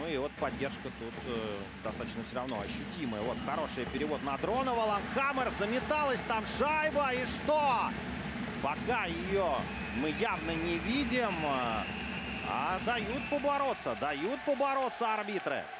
и вот поддержка тут достаточно все равно ощутимая. Вот хороший перевод на Дронова. Лангхаммер, заметалась там шайба. И что? Пока ее мы явно не видим. А дают побороться арбитры.